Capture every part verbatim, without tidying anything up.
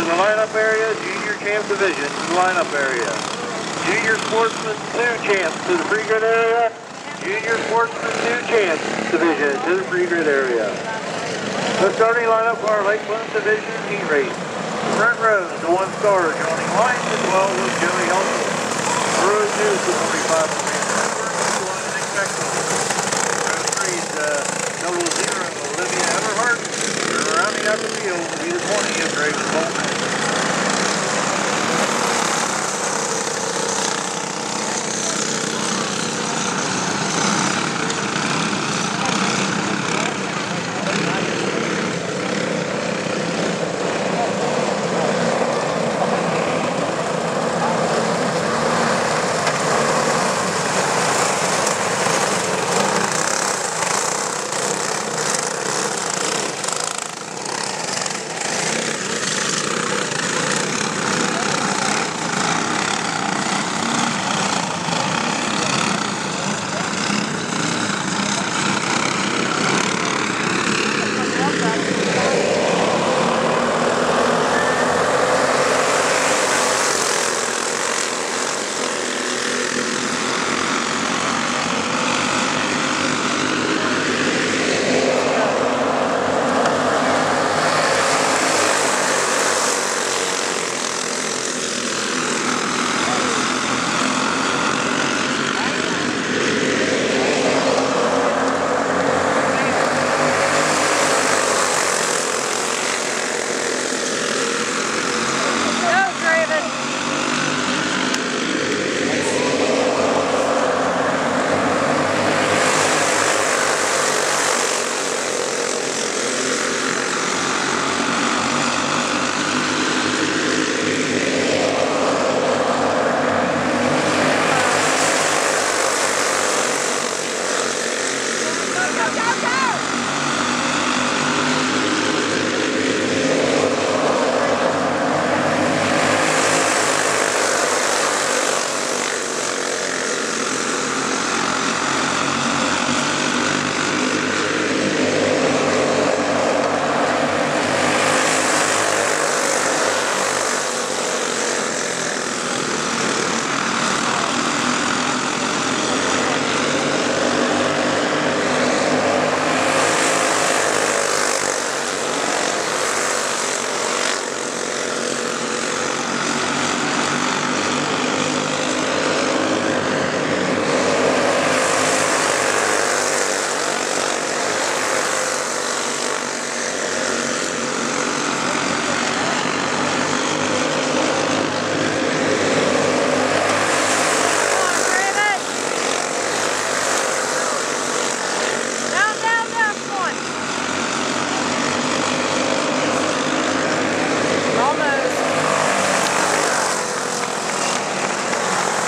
the lineup area. Junior Champs Division to the lineup area. Junior Sportsman two Champs to the pre-grid area. Junior Sportsman two Champs Division to the pre-grid area. The starting lineup for our Lake Plymouth Division heat race. Front rows, the one star, joining line to twelve with Joey Helton. Row two to forty-five with Randy one and Expecto. Row three is uh, double zero Olivia Everhart. Rounding out the field will be the twenty of Draven Boltman.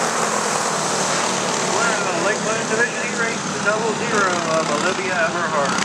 Double zero of Olivia Everhart.